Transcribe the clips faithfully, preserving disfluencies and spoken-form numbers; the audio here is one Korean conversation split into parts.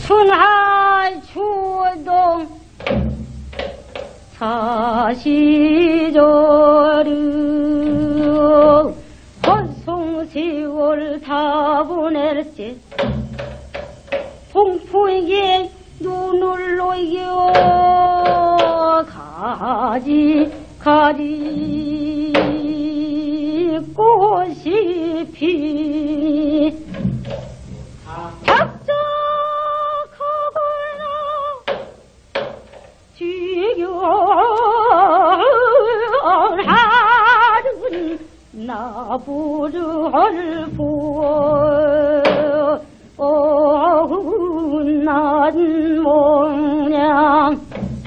춘하 추동 사시저르 헛송세월 다보낼지 동풍에 눈을 놓여 가지 가지 꽃이 피 작작하거나 지겨하는 나부를 보어 난 모냥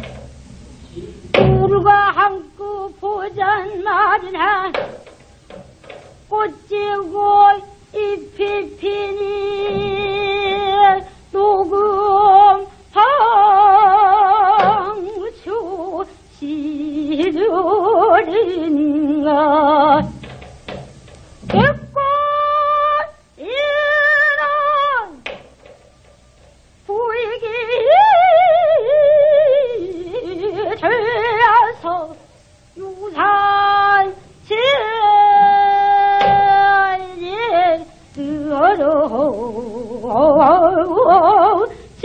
우르가 함께 보잔 말이나 꽃지고 잎이 피니 녹음 방추 시절인가 되어서 유산 제에 들어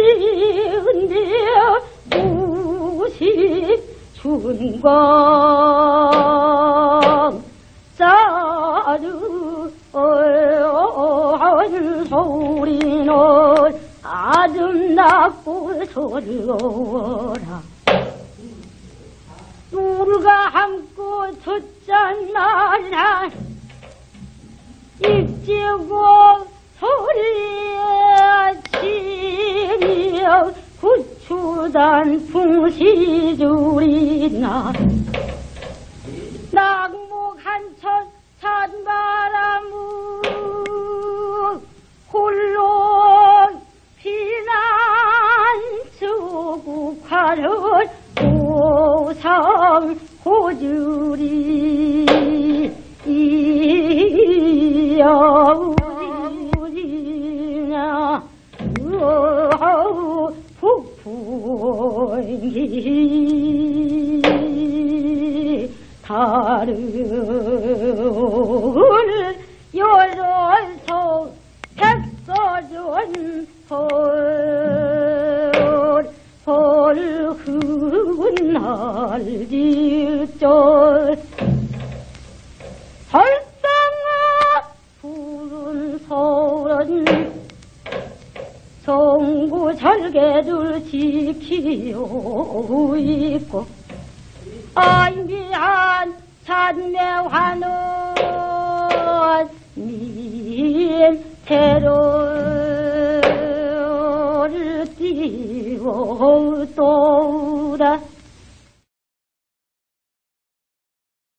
지은데 무시 춘광 짜르 소리는 아름답고 소리오라 누가 함고 듣잖나 입지고 소리에 치며 구추단 풍시줄이나 낙목 한천 찬바람은 홀로 피난주국화를 고상 고주리 이여우리냐 푹푹이 다를 열어서 백서준 헐 헐흐은 날질절 설상아 푸른 서울은 성구 절개줄 지키고 있고 아이미한 찬매환은 민태로를 띄워 또다